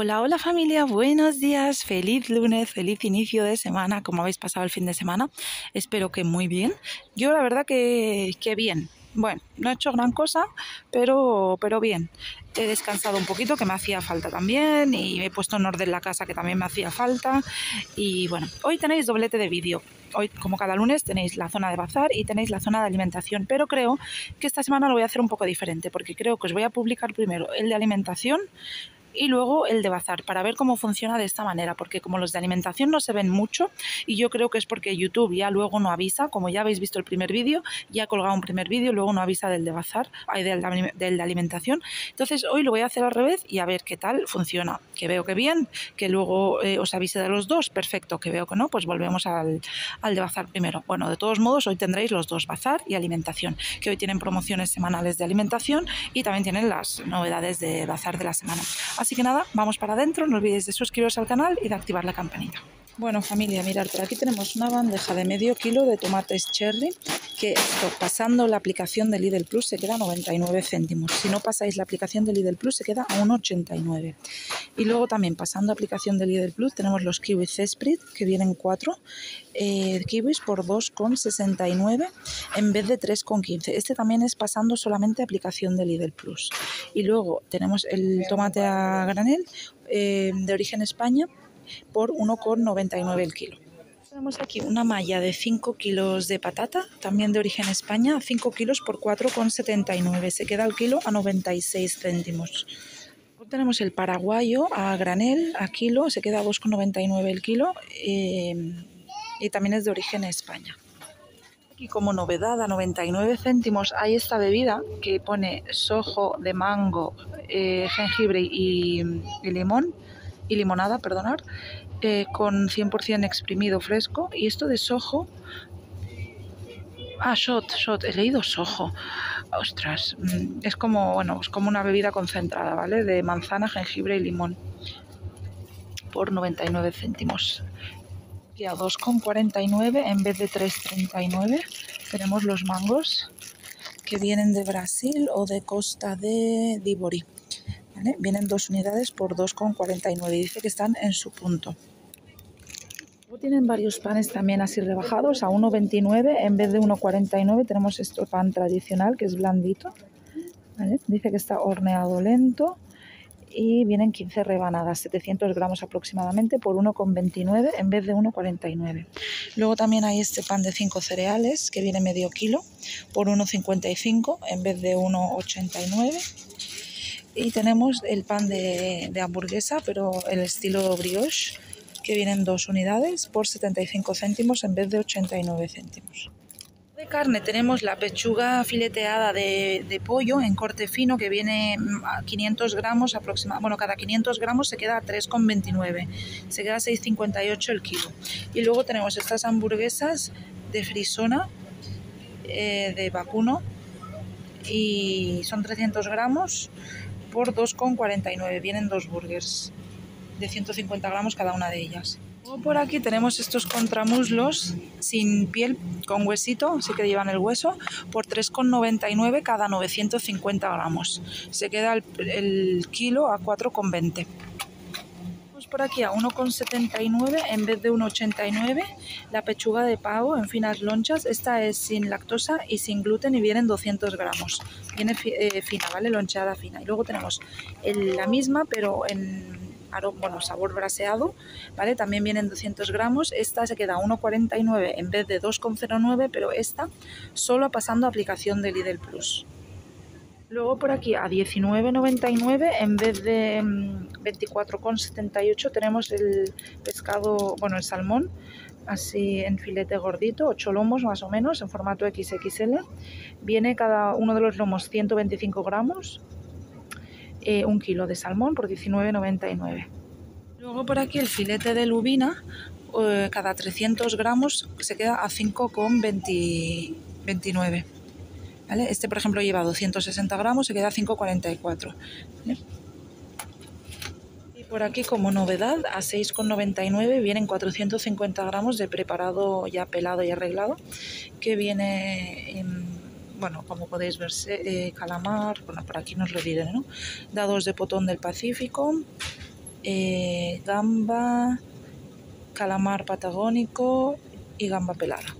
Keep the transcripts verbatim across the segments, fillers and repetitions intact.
Hola, hola familia, buenos días, feliz lunes, feliz inicio de semana, ¿cómo habéis pasado el fin de semana? Espero que muy bien. Yo la verdad que, que bien. Bueno, no he hecho gran cosa, pero, pero bien. He descansado un poquito, que me hacía falta también, y he puesto en orden la casa, que también me hacía falta. Y bueno, hoy tenéis doblete de vídeo. Hoy, como cada lunes, tenéis la zona de bazar y tenéis la zona de alimentación, pero creo que esta semana lo voy a hacer un poco diferente, porque creo que os voy a publicar primero el de alimentación y luego el de bazar, para ver cómo funciona de esta manera, porque como los de alimentación no se ven mucho, y yo creo que es porque YouTube ya luego no avisa, como ya habéis visto el primer vídeo, ya he colgado un primer vídeo, luego no avisa del de bazar, del, del de alimentación. Entonces hoy lo voy a hacer al revés y a ver qué tal funciona, que veo que bien, que luego eh, os avise de los dos, perfecto, que veo que no, pues volvemos al, al de bazar primero. Bueno, de todos modos hoy tendréis los dos, bazar y alimentación, que hoy tienen promociones semanales de alimentación y también tienen las novedades de bazar de la semana. Así que nada, vamos para adentro, no olvidéis de suscribiros al canal y de activar la campanita. Bueno familia, mirad, por aquí tenemos una bandeja de medio kilo de tomates cherry, que esto, pasando la aplicación de Lidl Plus se queda a noventa y nueve céntimos. Si no pasáis la aplicación de Lidl Plus se queda a uno ochenta y nueve. Y luego también pasando aplicación de Lidl Plus tenemos los kiwis Zesprit, que vienen cuatro eh, kiwis por dos con sesenta y nueve en vez de tres con quince. Este también es pasando solamente aplicación de Lidl Plus. Y luego tenemos el tomate a granel eh, de origen España por uno con noventa y nueve el kilo. Tenemos aquí una malla de cinco kilos de patata, también de origen España, cinco kilos por cuatro con setenta y nueve. Se queda el kilo a noventa y seis céntimos. Tenemos el paraguayo a granel, a kilo, se queda a dos con noventa y nueve el kilo eh, y también es de origen España. Aquí como novedad a noventa y nueve céntimos hay esta bebida que pone sojo de mango, eh, jengibre y, y limón, y limonada, perdonar, eh, con cien por ciento exprimido fresco. Y esto de sojo, ah, shot, shot, he leído sojo, ostras, es como, bueno, es como una bebida concentrada, ¿vale? De manzana, jengibre y limón, por noventa y nueve céntimos. Y a dos con cuarenta y nueve en vez de tres con treinta y nueve tenemos los mangos que vienen de Brasil o de Costa de D'Ivory. ¿Vale? Vienen dos unidades por dos con cuarenta y nueve y dice que están en su punto. Luego tienen varios panes también así rebajados a uno veintinueve en vez de uno cuarenta y nueve. Tenemos este pan tradicional que es blandito, ¿vale? Dice que está horneado lento y vienen quince rebanadas, setecientos gramos aproximadamente, por uno con veintinueve en vez de uno cuarenta y nueve. Luego también hay este pan de cinco cereales que viene medio kilo por uno cincuenta y cinco en vez de uno ochenta y nueve. Y tenemos el pan de, de hamburguesa, pero el estilo brioche, que vienen dos unidades por setenta y cinco céntimos en vez de ochenta y nueve céntimos. De carne tenemos la pechuga fileteada de, de pollo en corte fino, que viene a quinientos gramos aproximadamente. Bueno, cada quinientos gramos se queda a tres con veintinueve, se queda a seis con cincuenta y ocho el kilo. Y luego tenemos estas hamburguesas de frisona, eh, de vacuno, y son trescientos gramos por dos con cuarenta y nueve. Vienen dos burgers de ciento cincuenta gramos cada una de ellas. Luego por aquí tenemos estos contramuslos sin piel, con huesito, así que llevan el hueso, por tres con noventa y nueve cada novecientos cincuenta gramos. Se queda el, el kilo a cuatro con veinte. Tenemos por aquí a uno con setenta y nueve en vez de uno ochenta y nueve la pechuga de pavo en finas lonchas. Esta es sin lactosa y sin gluten y vienen doscientos gramos. Viene eh, fina, ¿vale? Loncheada fina. Y luego tenemos el, la misma, pero en bueno, sabor braseado, ¿vale? También vienen doscientos gramos. Esta se queda a uno cuarenta y nueve en vez de dos con cero nueve, pero esta solo pasando aplicación de Lidl Plus. Luego por aquí a diecinueve noventa y nueve en vez de veinticuatro con setenta y ocho tenemos el pescado, bueno, el salmón, así en filete gordito, ocho lomos más o menos, en formato equis equis ele. Viene cada uno de los lomos ciento veinticinco gramos. Eh, un kilo de salmón por diecinueve noventa y nueve. Luego por aquí el filete de lubina, eh, cada trescientos gramos se queda a cinco con veintinueve. ¿Vale? Este por ejemplo lleva doscientos sesenta gramos, se queda a cinco con cuarenta y cuatro. ¿Vale? Y por aquí como novedad a seis con noventa y nueve vienen cuatrocientos cincuenta gramos de preparado ya pelado y arreglado, que viene en, bueno, como podéis ver, eh, calamar, bueno, por aquí no os lo diré, ¿no? Dados de potón del Pacífico, eh, gamba, calamar patagónico y gamba pelada.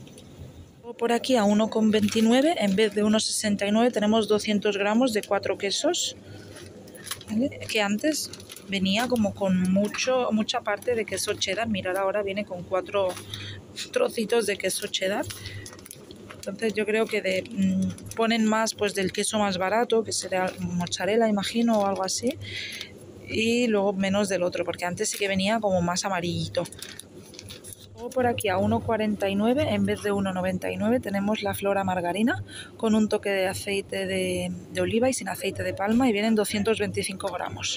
Por aquí a uno con veintinueve, en vez de uno sesenta y nueve, tenemos doscientos gramos de cuatro quesos, ¿vale? Que antes venía como con mucho, mucha parte de queso cheddar. Mirad, ahora viene con cuatro trocitos de queso cheddar. Entonces yo creo que de, mmm, ponen más pues del queso más barato, que será mozzarella, imagino, o algo así, y luego menos del otro, porque antes sí que venía como más amarillito. Por aquí a uno cuarenta y nueve, en vez de uno noventa y nueve, tenemos la flora margarina con un toque de aceite de, de oliva y sin aceite de palma, y vienen doscientos veinticinco gramos.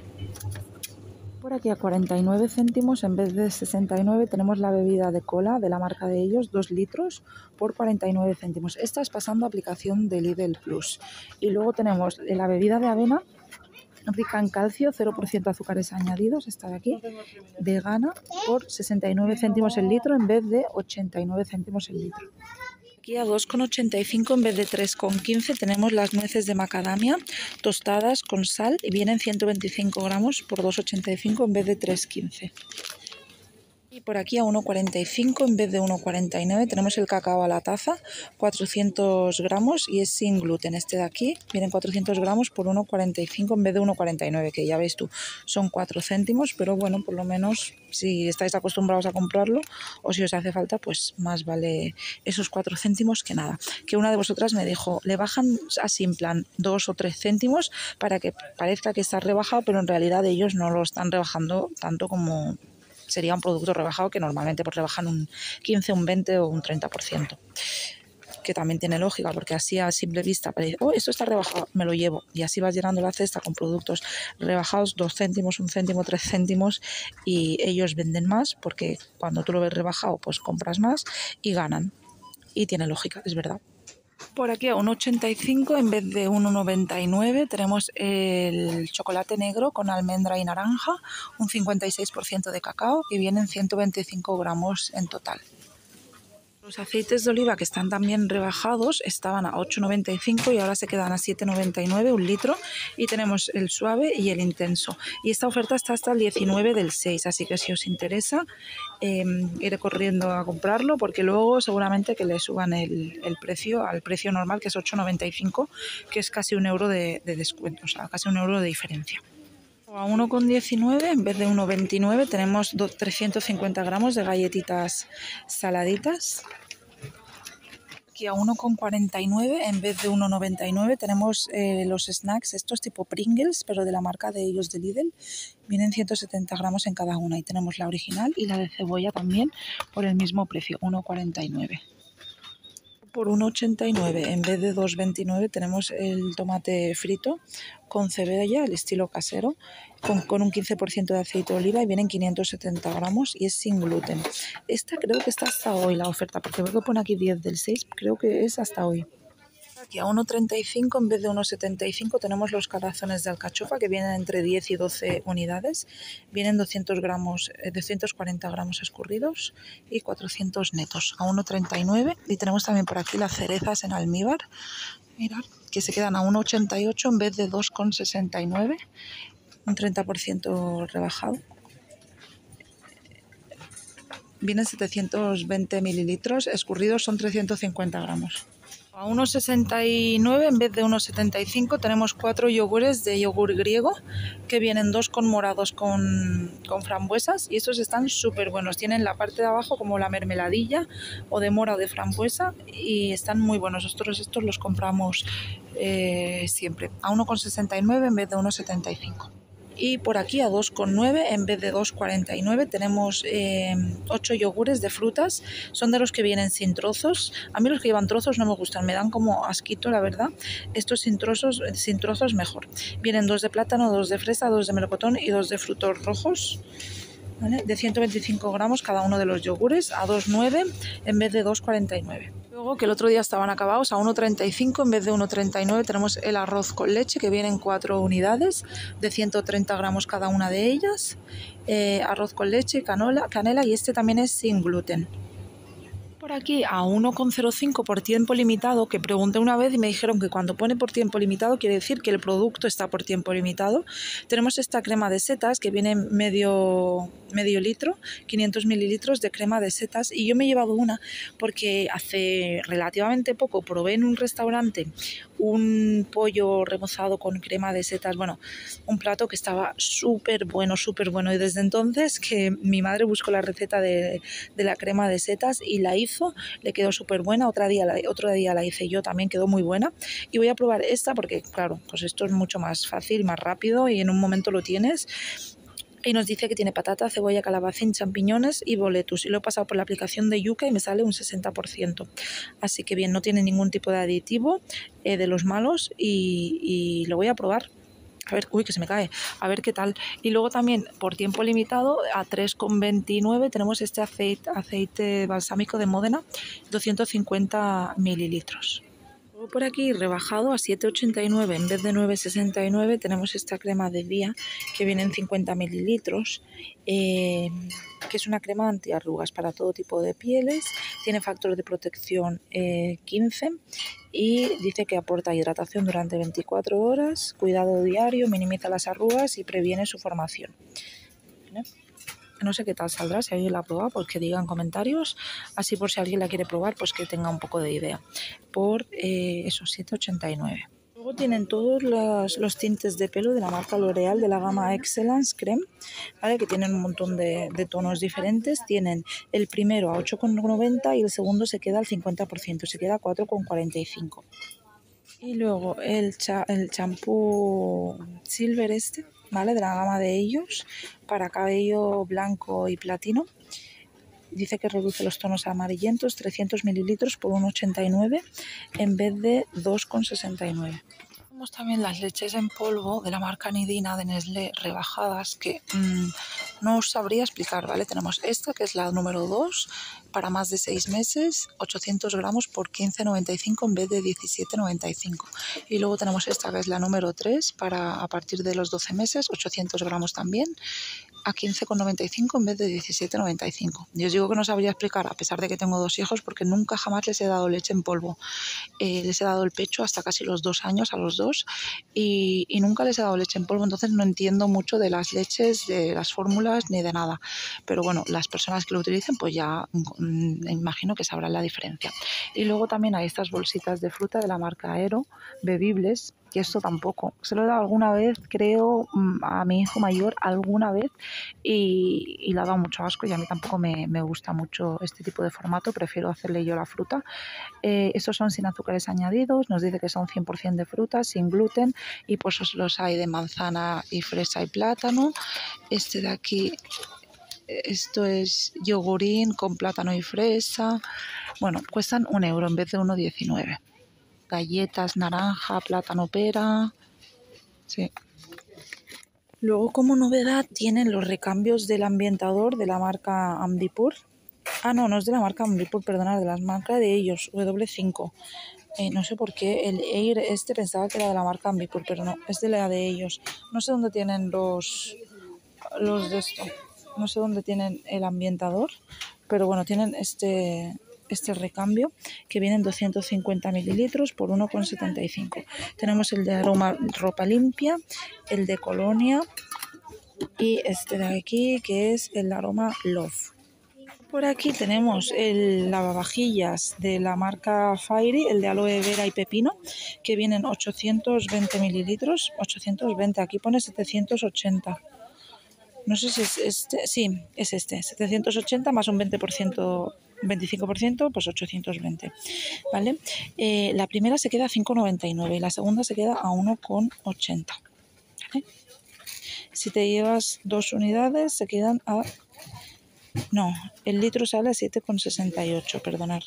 Por aquí a cuarenta y nueve céntimos, en vez de sesenta y nueve, tenemos la bebida de cola de la marca de ellos, dos litros por cuarenta y nueve céntimos. Esta es pasando aplicación de Lidl Plus. Y luego tenemos la bebida de avena rica en calcio, cero por ciento azúcares añadidos, esta de aquí, vegana, por sesenta y nueve céntimos el litro en vez de ochenta y nueve céntimos el litro. Aquí a dos con ochenta y cinco en vez de tres con quince tenemos las nueces de macadamia tostadas con sal y vienen ciento veinticinco gramos por dos ochenta y cinco en vez de tres quince. Y por aquí a uno cuarenta y cinco en vez de uno cuarenta y nueve tenemos el cacao a la taza, cuatrocientos gramos, y es sin gluten. Este de aquí vienen cuatrocientos gramos por uno cuarenta y cinco en vez de uno cuarenta y nueve, que ya veis tú, son cuatro céntimos, pero bueno, por lo menos si estáis acostumbrados a comprarlo o si os hace falta, pues más vale esos cuatro céntimos que nada. Que una de vosotras me dijo, le bajan así en plan dos o tres céntimos para que parezca que está rebajado, pero en realidad ellos no lo están rebajando tanto como sería un producto rebajado, que normalmente pues rebajan un quince, un veinte o un treinta por ciento. Que también tiene lógica, porque así a simple vista parece, oh, esto está rebajado, me lo llevo. Y así vas llenando la cesta con productos rebajados, dos céntimos, un céntimo, tres céntimos, y ellos venden más, porque cuando tú lo ves rebajado, pues compras más y ganan. Y tiene lógica, es verdad. Por aquí a uno ochenta y cinco en vez de uno noventa y nueve tenemos el chocolate negro con almendra y naranja, un cincuenta y seis por ciento de cacao, y vienen ciento veinticinco gramos en total. Los aceites de oliva, que están también rebajados, estaban a ocho noventa y cinco y ahora se quedan a siete noventa y nueve un litro, y tenemos el suave y el intenso, y esta oferta está hasta el diecinueve del seis, así que si os interesa eh, iré corriendo a comprarlo, porque luego seguramente que le suban el, el precio al precio normal, que es ocho noventa y cinco, que es casi un euro de, de descuento, o sea, casi un euro de diferencia. A uno con diecinueve en vez de uno veintinueve tenemos trescientos cincuenta gramos de galletitas saladitas. Aquí a uno con cuarenta y nueve en vez de uno noventa y nueve tenemos eh, los snacks estos tipo Pringles, pero de la marca de ellos, de Lidl. Vienen ciento setenta gramos en cada una, y tenemos la original y la de cebolla también por el mismo precio, uno cuarenta y nueve. Por uno ochenta y nueve en vez de dos veintinueve tenemos el tomate frito con cebolla, el estilo casero, con, con un quince por ciento de aceite de oliva, y vienen quinientos setenta gramos y es sin gluten. Esta creo que está hasta hoy la oferta, porque veo que pone aquí diez del seis, creo que es hasta hoy. Aquí a uno treinta y cinco en vez de uno setenta y cinco tenemos los carazones de alcachofa, que vienen entre diez y doce unidades. Vienen doscientos gramos, doscientos cuarenta gramos escurridos y cuatrocientos netos a uno treinta y nueve. Y tenemos también por aquí las cerezas en almíbar, mirad, que se quedan a uno ochenta y ocho en vez de dos con sesenta y nueve, un treinta por ciento rebajado. Vienen setecientos veinte mililitros, escurridos son trescientos cincuenta gramos. A uno sesenta y nueve en vez de uno setenta y cinco tenemos cuatro yogures de yogur griego, que vienen dos con morados con, con frambuesas, y estos están súper buenos. Tienen la parte de abajo como la mermeladilla o de mora o de frambuesa, y están muy buenos. Nosotros estos los compramos eh, siempre a uno sesenta y nueve en vez de uno setenta y cinco. Y por aquí a dos con nueve en vez de dos cuarenta y nueve tenemos eh, ocho yogures de frutas. Son de los que vienen sin trozos. A mí los que llevan trozos no me gustan, me dan como asquito, la verdad. Estos sin trozos, sin trozos mejor. Vienen dos de plátano, dos de fresa, dos de melocotón y dos de frutos rojos, ¿vale? De ciento veinticinco gramos cada uno de los yogures a dos nueve en vez de dos cuarenta y nueve. Luego, que el otro día estaban acabados, a uno treinta y cinco en vez de uno treinta y nueve tenemos el arroz con leche, que vienen cuatro unidades de ciento treinta gramos cada una de ellas. Eh, arroz con leche, canola, canela, y este también es sin gluten. Por aquí a uno coma cero cinco por tiempo limitado, que pregunté una vez y me dijeron que cuando pone por tiempo limitado quiere decir que el producto está por tiempo limitado. Tenemos esta crema de setas que viene medio, medio litro, quinientos mililitros de crema de setas, y yo me he llevado una porque hace relativamente poco probé en un restaurante un pollo rebozado con crema de setas, bueno, un plato que estaba súper bueno, súper bueno, y desde entonces que mi madre buscó la receta de, de la crema de setas y la hizo, le quedó súper buena. Otro día, la, otro día la hice yo, también quedó muy buena, y voy a probar esta porque claro, pues esto es mucho más fácil, más rápido y en un momento lo tienes. Y nos dice que tiene patata, cebolla, calabacín, champiñones y boletus. Y lo he pasado por la aplicación de Yuka y me sale un sesenta por ciento. Así que bien, no tiene ningún tipo de aditivo eh, de los malos, y, y lo voy a probar. A ver, uy, que se me cae. A ver qué tal. Y luego también, por tiempo limitado, a tres coma veintinueve tenemos este aceite, aceite balsámico de Módena, doscientos cincuenta mililitros. Por aquí rebajado a siete ochenta y nueve en vez de nueve sesenta y nueve tenemos esta crema de día que viene en cincuenta mililitros, eh, que es una crema antiarrugas para todo tipo de pieles, tiene factor de protección eh, quince y dice que aporta hidratación durante veinticuatro horas, cuidado diario, minimiza las arrugas y previene su formación. ¿Vale? No sé qué tal saldrá, si alguien la ha probado, pues que diga en comentarios, así por si alguien la quiere probar, pues que tenga un poco de idea. Por eh, esos siete ochenta y nueve. Luego tienen todos los, los tintes de pelo de la marca L'Oreal de la gama Excellence Creme, ¿vale? Que tienen un montón de, de tonos diferentes. Tienen el primero a ocho coma noventa y el segundo se queda al cincuenta por ciento, se queda a cuatro coma cuarenta y cinco. Y luego el cha, el champú Silver este, ¿vale? De la gama de ellos, para cabello blanco y platino. Dice que reduce los tonos amarillentos, trescientos mililitros por uno coma ochenta y nueve en vez de dos coma sesenta y nueve. Tenemos también las leches en polvo de la marca Nidina de Nestlé rebajadas que mmm, no os sabría explicar, ¿vale? Tenemos esta que es la número dos para más de seis meses, ochocientos gramos por quince noventa y cinco en vez de diecisiete noventa y cinco. Y luego tenemos esta que es la número tres para a partir de los doce meses, ochocientos gramos también, a quince noventa y cinco en vez de diecisiete noventa y cinco. Y os digo que no sabría explicar, a pesar de que tengo dos hijos, porque nunca jamás les he dado leche en polvo. Eh, les he dado el pecho hasta casi los dos años a los dos y, y nunca les he dado leche en polvo, entonces no entiendo mucho de las leches, de las fórmulas ni de nada. Pero bueno, las personas que lo utilicen pues ya mmm, imagino que sabrán la diferencia. Y luego también hay estas bolsitas de fruta de la marca Aero, bebibles, que esto tampoco, se lo he dado alguna vez, creo, a mi hijo mayor alguna vez y, y le ha dado mucho asco y a mí tampoco me, me gusta mucho este tipo de formato, prefiero hacerle yo la fruta. Eh, estos son sin azúcares añadidos, nos dice que son cien por ciento de fruta, sin gluten y pues los hay de manzana y fresa y plátano. Este de aquí, esto es yogurín con plátano y fresa, bueno, cuestan un euro en vez de uno diecinueve. Galletas, naranja, plátano, pera. Sí. Luego, como novedad, tienen los recambios del ambientador de la marca Ambipur. Ah, no, no es de la marca Ambipur, perdonad, de la marca de ellos, W cinco. Eh, no sé por qué, el Air este pensaba que era de la marca Ambipur, pero no, es de la de ellos. No sé dónde tienen los, los de esto. No sé dónde tienen el ambientador, pero bueno, tienen este... este recambio que viene en doscientos cincuenta mililitros por uno coma setenta y cinco. Tenemos el de aroma ropa limpia, el de colonia y este de aquí que es el aroma Love. Por aquí tenemos el lavavajillas de la marca Fairy, el de aloe vera y pepino, que vienen ochocientos veinte mililitros, ochocientos veinte, aquí pone setecientos ochenta. No sé si es este, sí, es este, setecientos ochenta más un veinte por ciento, veinticinco por ciento, pues ochocientos veinte, ¿vale? Eh, la primera se queda a cinco noventa y nueve y la segunda se queda a uno ochenta, ¿vale? Si te llevas dos unidades se quedan a... No, el litro sale a siete sesenta y ocho, perdonad.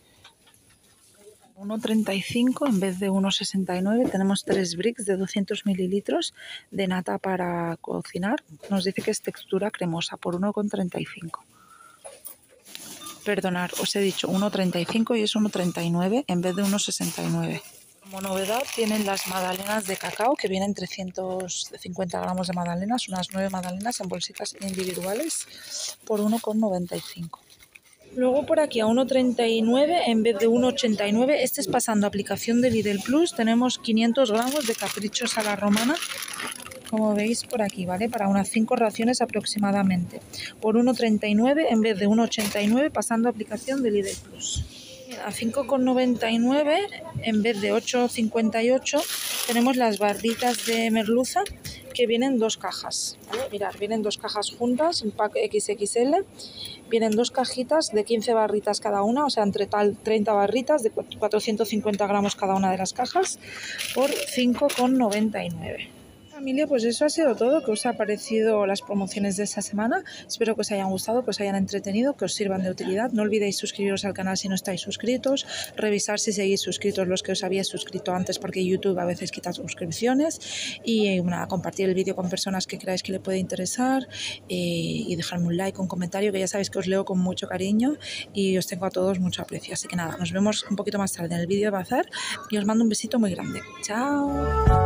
uno treinta y cinco en vez de uno sesenta y nueve. Tenemos tres bricks de doscientos mililitros de nata para cocinar. Nos dice que es textura cremosa por uno treinta y cinco. Perdonad, os he dicho uno treinta y cinco y es uno treinta y nueve en vez de uno sesenta y nueve. Como novedad tienen las magdalenas de cacao que vienen trescientos cincuenta gramos de magdalenas, unas nueve magdalenas en bolsitas individuales por uno noventa y cinco. Luego por aquí a uno treinta y nueve en vez de uno ochenta y nueve. Este es pasando aplicación de Lidl Plus. Tenemos quinientos gramos de caprichos a la romana, como veis por aquí, ¿vale? Para unas cinco raciones aproximadamente. Por uno treinta y nueve en vez de uno ochenta y nueve, pasando aplicación de Lidl Plus. A cinco con noventa y nueve en vez de ocho cincuenta y ocho tenemos las barritas de merluza, que vienen dos cajas, ¿vale? Mirad, vienen dos cajas juntas, un pack equis equis ele. Vienen dos cajitas de quince barritas cada una, o sea, entre tal treinta barritas de cuatrocientos cincuenta gramos cada una de las cajas, por cinco con noventa y nueve. Familia, pues eso ha sido todo. ¿Qué os ha parecido las promociones de esta semana? Espero que os hayan gustado, que os hayan entretenido, que os sirvan de utilidad. No olvidéis suscribiros al canal si no estáis suscritos, revisar si seguís suscritos los que os habíais suscrito antes, porque YouTube a veces quita suscripciones, y nada, compartir el vídeo con personas que creáis que le puede interesar, eh, y dejarme un like, un comentario, que ya sabéis que os leo con mucho cariño y os tengo a todos mucho aprecio. Así que nada, nos vemos un poquito más tarde en el vídeo de bazar y os mando un besito muy grande. ¡Chao!